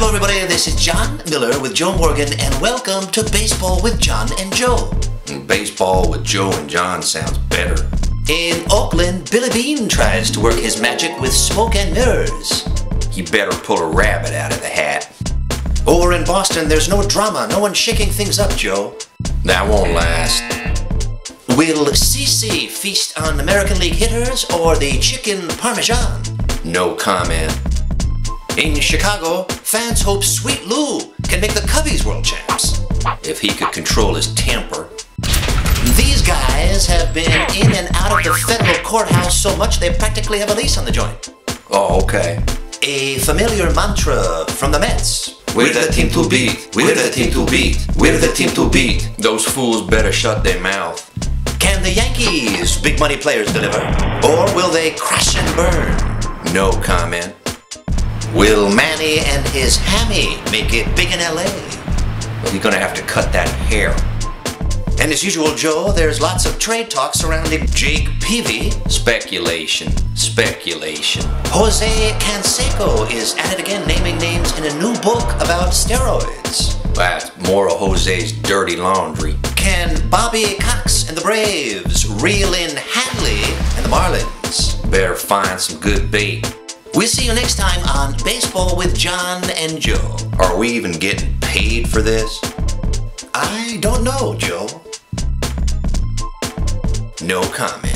everybody, this is John Miller with Joe Morgan, and welcome to Baseball with John and Joe. Baseball with Joe and John sounds better. In Oakland, Billy Beane tries to work his magic with smoke and mirrors. You better pull a rabbit out of the hat. Over in Boston, there's no drama, no one shaking things up, Joe. That won't last. Will CC feast on American League hitters or the chicken parmesan? No comment. In Chicago, fans hope Sweet Lou can make the Cubbies world champs. If he could control his temper. These guys have been in and out of the federal courthouse so much they practically have a lease on the joint. Oh, okay. A familiar mantra from the Mets. We're the team to beat. We're the team to beat. We're the team to beat. Those fools better shut their mouth. Can the Yankees, big money players, deliver? Or will they crash and burn? No comment. Will Manny and his hammy make it big in LA? Well, you're gonna have to cut that hair. And as usual, Joe, there's lots of trade talk surrounding Jake Peavy. Speculation. Speculation. Jose Canseco is at it again, naming names in a new book about steroids. That's more of Jose's dirty laundry. Can Bobby Cox and the Braves reel in Hadley and the Marlins? Better find some good bait. We'll see you next time on Baseball with John and Joe. Are we even getting paid for this? I don't know, Joe. No comment.